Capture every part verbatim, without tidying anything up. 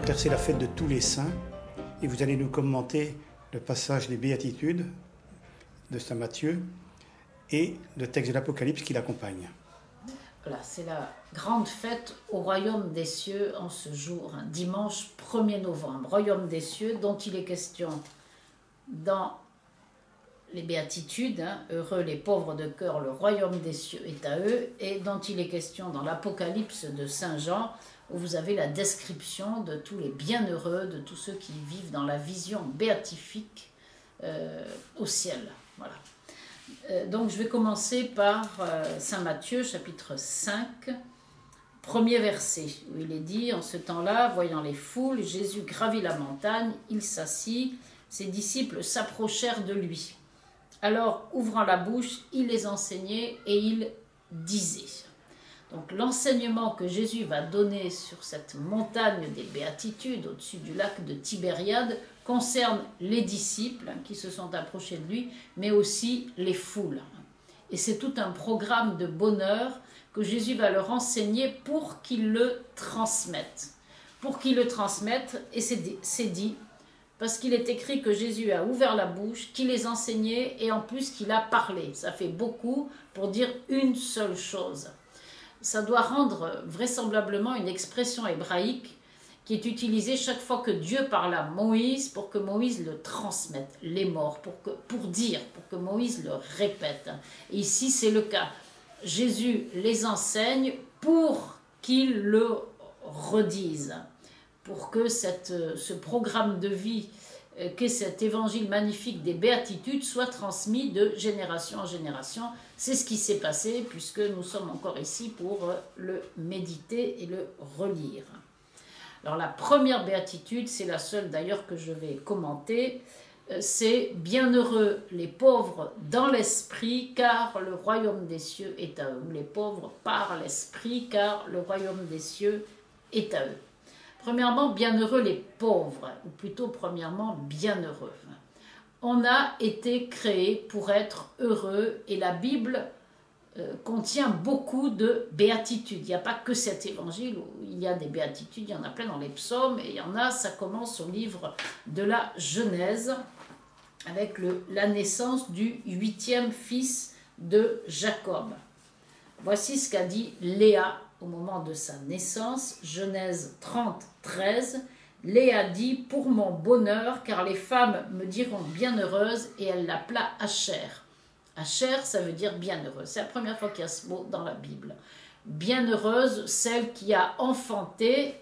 jour car c'est la fête de tous les saints et vous allez nous commenter le passage des Béatitudes de saint Matthieu et le texte de l'Apocalypse qui l'accompagne. Voilà, c'est la grande fête au royaume des cieux en ce jour, hein, dimanche premier novembre. Royaume des cieux dont il est question dans les béatitudes, hein, heureux les pauvres de cœur, le royaume des cieux est à eux, et dont il est question dans l'Apocalypse de saint Jean, où vous avez la description de tous les bienheureux, de tous ceux qui vivent dans la vision béatifique euh, au ciel. Voilà. Euh, donc je vais commencer par euh, saint Matthieu, chapitre cinq, premier verset, où il est dit, en ce temps-là, voyant les foules, Jésus gravit la montagne, il s'assit, ses disciples s'approchèrent de lui. Alors, ouvrant la bouche, il les enseignait et il disait. Donc l'enseignement que Jésus va donner sur cette montagne des béatitudes au-dessus du lac de Tibériade concerne les disciples hein, qui se sont approchés de lui, mais aussi les foules. Et c'est tout un programme de bonheur que Jésus va leur enseigner pour qu'ils le transmettent. Pour qu'ils le transmettent, et c'est dit, c'est dit parce qu'il est écrit que Jésus a ouvert la bouche, qu'il les enseignait et en plus qu'il a parlé. Ça fait beaucoup pour dire une seule chose. Ça doit rendre vraisemblablement une expression hébraïque qui est utilisée chaque fois que Dieu parle à Moïse pour que Moïse le transmette, les morts, pour, que, pour dire, pour que Moïse le répète. Et ici, c'est le cas. Jésus les enseigne pour qu'ils le redisent, pour que cette, ce programme de vie, que cet évangile magnifique des béatitudes soit transmis de génération en génération. C'est ce qui s'est passé puisque nous sommes encore ici pour le méditer et le relire. Alors la première béatitude, c'est la seule d'ailleurs que je vais commenter, c'est « Bienheureux les pauvres dans l'esprit, car le royaume des cieux est à eux ». Les pauvres par l'esprit, car le royaume des cieux est à eux. Premièrement, bienheureux les pauvres, ou plutôt premièrement, bienheureux. On a été créé pour être heureux et la Bible euh, contient beaucoup de béatitudes. Il n'y a pas que cet évangile où il y a des béatitudes, il y en a plein dans les psaumes et il y en a, ça commence au livre de la Genèse avec le, la naissance du huitième fils de Jacob. Voici ce qu'a dit Léa au moment de sa naissance, Genèse trente, treize, Léa dit « Pour mon bonheur, car les femmes me diront bienheureuse » et elle l'appela Asher. Asher, ça veut dire bienheureuse. C'est la première fois qu'il y a ce mot dans la Bible. Bienheureuse, celle qui a enfanté,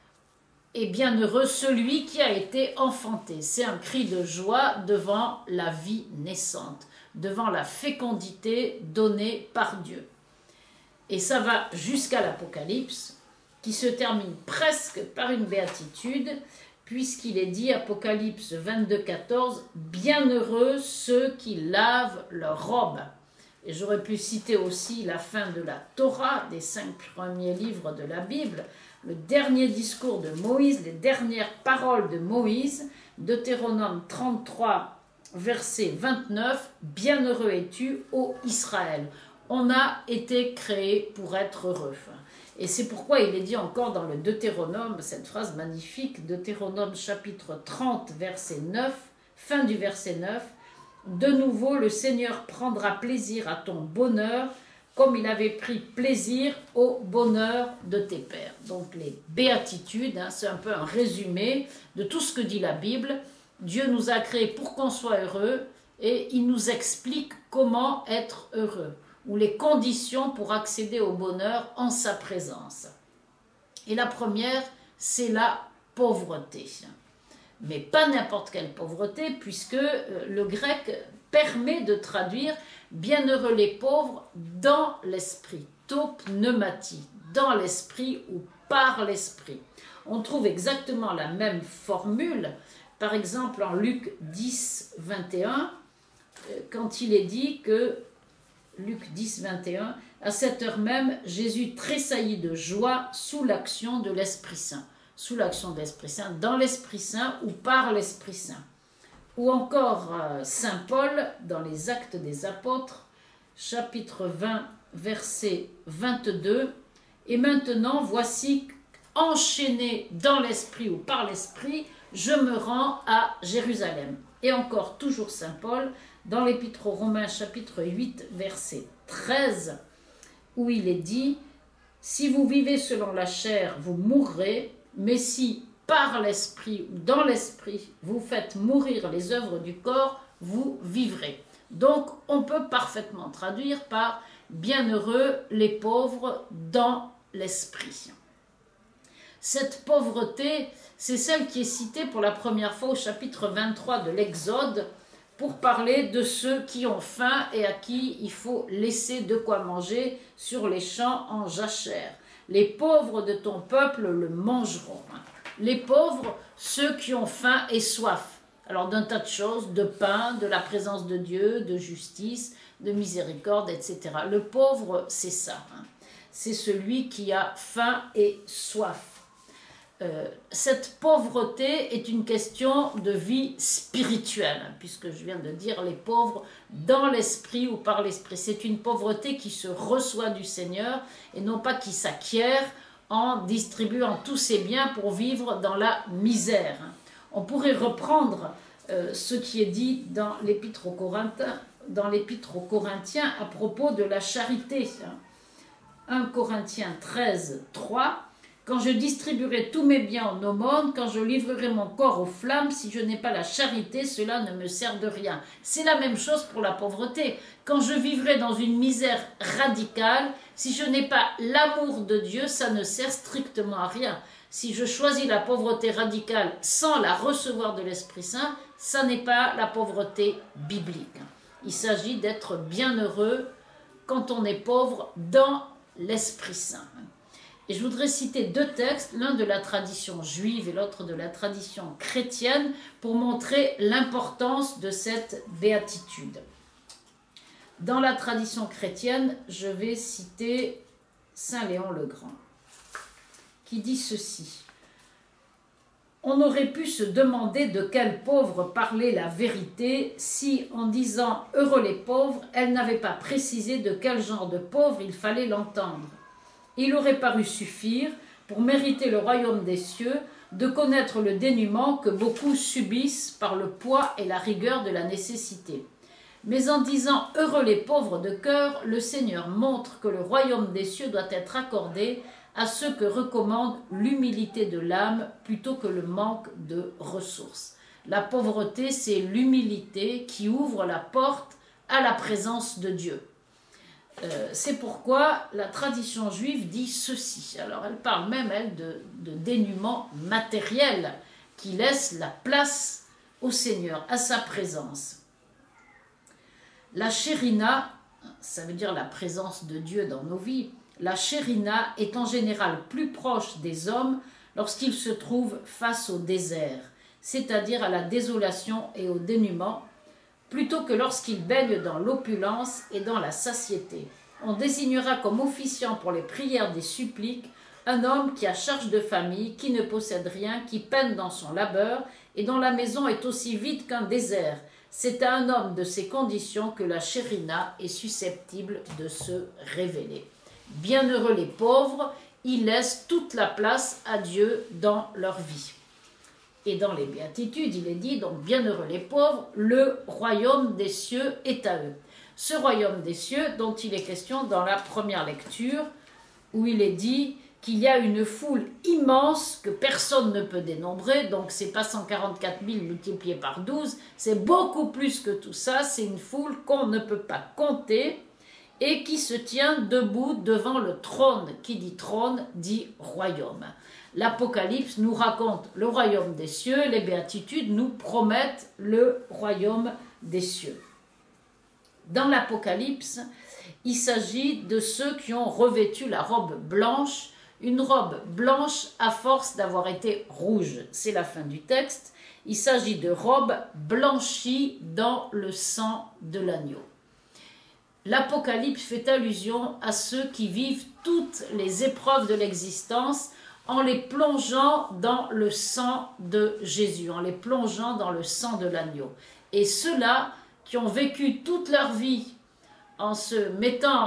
et bienheureux, celui qui a été enfanté. C'est un cri de joie devant la vie naissante, devant la fécondité donnée par Dieu. Et ça va jusqu'à l'Apocalypse, qui se termine presque par une béatitude, puisqu'il est dit, Apocalypse vingt-deux, quatorze, « Bienheureux ceux qui lavent leurs robes ». Et j'aurais pu citer aussi la fin de la Torah, des cinq premiers livres de la Bible, le dernier discours de Moïse, les dernières paroles de Moïse, Deutéronome trente-trois, verset vingt-neuf, « Bienheureux es-tu, ô Israël ». On a été créé pour être heureux. Et c'est pourquoi il est dit encore dans le Deutéronome, cette phrase magnifique, Deutéronome chapitre trente, verset neuf, fin du verset neuf, « De nouveau, le Seigneur prendra plaisir à ton bonheur, comme il avait pris plaisir au bonheur de tes pères. » Donc les béatitudes, hein, c'est un peu un résumé de tout ce que dit la Bible. Dieu nous a créés pour qu'on soit heureux et il nous explique comment être heureux, ou les conditions pour accéder au bonheur en sa présence. Et la première, c'est la pauvreté. Mais pas n'importe quelle pauvreté, puisque le grec permet de traduire « bienheureux les pauvres dans l'esprit », to pneumati, dans l'esprit ou par l'esprit. On trouve exactement la même formule, par exemple en Luc dix, vingt et un, quand il est dit que Luc dix, vingt et un, à cette heure même, Jésus tressaillit de joie sous l'action de l'Esprit Saint. Sous l'action de l'Esprit Saint, dans l'Esprit Saint ou par l'Esprit Saint. Ou encore euh, Saint Paul, dans les Actes des Apôtres, chapitre vingt, verset vingt-deux. Et maintenant, voici enchaîné dans l'esprit ou par l'esprit, je me rends à Jérusalem. Et encore, toujours saint Paul, dans l'Épître aux Romains, chapitre huit, verset treize, où il est dit « Si vous vivez selon la chair, vous mourrez, mais si par l'esprit ou dans l'esprit, vous faites mourir les œuvres du corps, vous vivrez. » Donc, on peut parfaitement traduire par « Bienheureux les pauvres dans l'esprit ». Cette pauvreté, c'est celle qui est citée pour la première fois au chapitre vingt-trois de l'Exode pour parler de ceux qui ont faim et à qui il faut laisser de quoi manger sur les champs en jachère. Les pauvres de ton peuple le mangeront. Les pauvres, ceux qui ont faim et soif. Alors d'un tas de choses, de pain, de la présence de Dieu, de justice, de miséricorde, et cetera. Le pauvre, c'est ça. Hein. C'est celui qui a faim et soif. Euh, cette pauvreté est une question de vie spirituelle, hein, puisque je viens de dire les pauvres dans l'esprit ou par l'esprit. C'est une pauvreté qui se reçoit du Seigneur et non pas qui s'acquiert en distribuant tous ses biens pour vivre dans la misère. On pourrait reprendre euh, ce qui est dit dans l'Épître aux Corinthiens, dans l'Épître aux Corinthiens à propos de la charité. un Corinthiens treize, trois. Quand je distribuerai tous mes biens en aumône, quand je livrerai mon corps aux flammes, si je n'ai pas la charité, cela ne me sert de rien. C'est la même chose pour la pauvreté. Quand je vivrai dans une misère radicale, si je n'ai pas l'amour de Dieu, ça ne sert strictement à rien. Si je choisis la pauvreté radicale sans la recevoir de l'Esprit Saint, ça n'est pas la pauvreté biblique. Il s'agit d'être bienheureux quand on est pauvre dans l'Esprit Saint. Et je voudrais citer deux textes, l'un de la tradition juive et l'autre de la tradition chrétienne, pour montrer l'importance de cette béatitude. Dans la tradition chrétienne, je vais citer saint Léon le Grand, qui dit ceci. On aurait pu se demander de quel pauvre parlait la vérité si, en disant « heureux les pauvres », elle n'avait pas précisé de quel genre de pauvre il fallait l'entendre. Il aurait paru suffire, pour mériter le royaume des cieux, de connaître le dénuement que beaucoup subissent par le poids et la rigueur de la nécessité. Mais en disant « heureux les pauvres de cœur », le Seigneur montre que le royaume des cieux doit être accordé à ceux que recommande l'humilité de l'âme plutôt que le manque de ressources. La pauvreté, c'est l'humilité qui ouvre la porte à la présence de Dieu. Euh, c'est pourquoi la tradition juive dit ceci. Alors elle parle même, elle, de, de dénuement matériel qui laisse la place au Seigneur, à sa présence. La chérina, ça veut dire la présence de Dieu dans nos vies, la chérina est en général plus proche des hommes lorsqu'ils se trouvent face au désert, c'est-à-dire à la désolation et au dénuement, plutôt que lorsqu'ils baignent dans l'opulence et dans la satiété. On désignera comme officiant pour les prières des suppliques un homme qui a charge de famille, qui ne possède rien, qui peine dans son labeur et dont la maison est aussi vide qu'un désert. C'est à un homme de ces conditions que la chérina est susceptible de se révéler. Bienheureux les pauvres, ils laissent toute la place à Dieu dans leur vie. Et dans les béatitudes, il est dit, donc bienheureux les pauvres, le royaume des cieux est à eux. Ce royaume des cieux dont il est question dans la première lecture, où il est dit qu'il y a une foule immense que personne ne peut dénombrer, donc c'est pas cent quarante-quatre mille multiplié par douze, c'est beaucoup plus que tout ça, c'est une foule qu'on ne peut pas compter et qui se tient debout devant le trône. Qui dit trône dit royaume. L'Apocalypse nous raconte le royaume des cieux, les béatitudes nous promettent le royaume des cieux. Dans l'Apocalypse, il s'agit de ceux qui ont revêtu la robe blanche, une robe blanche à force d'avoir été rouge. C'est la fin du texte. Il s'agit de robes blanchies dans le sang de l'agneau. L'Apocalypse fait allusion à ceux qui vivent toutes les épreuves de l'existence en les plongeant dans le sang de Jésus, en les plongeant dans le sang de l'agneau. Et ceux-là qui ont vécu toute leur vie en se mettant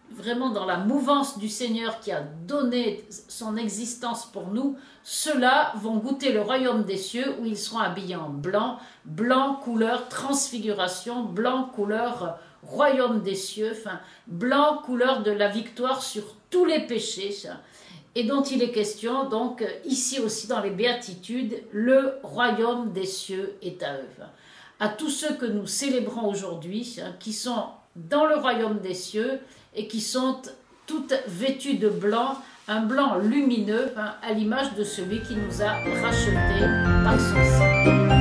vraiment dans la mouvance du Seigneur qui a donné son existence pour nous, ceux-là vont goûter le royaume des cieux où ils seront habillés en blanc, blanc couleur transfiguration, blanc couleur royaume des cieux, enfin, blanc couleur de la victoire sur tous les péchés, et dont il est question donc ici aussi dans les béatitudes, le royaume des cieux est à eux. À tous ceux que nous célébrons aujourd'hui, qui sont dans le royaume des cieux et qui sont toutes vêtues de blanc, un blanc lumineux, hein, à l'image de celui qui nous a rachetés par son sang.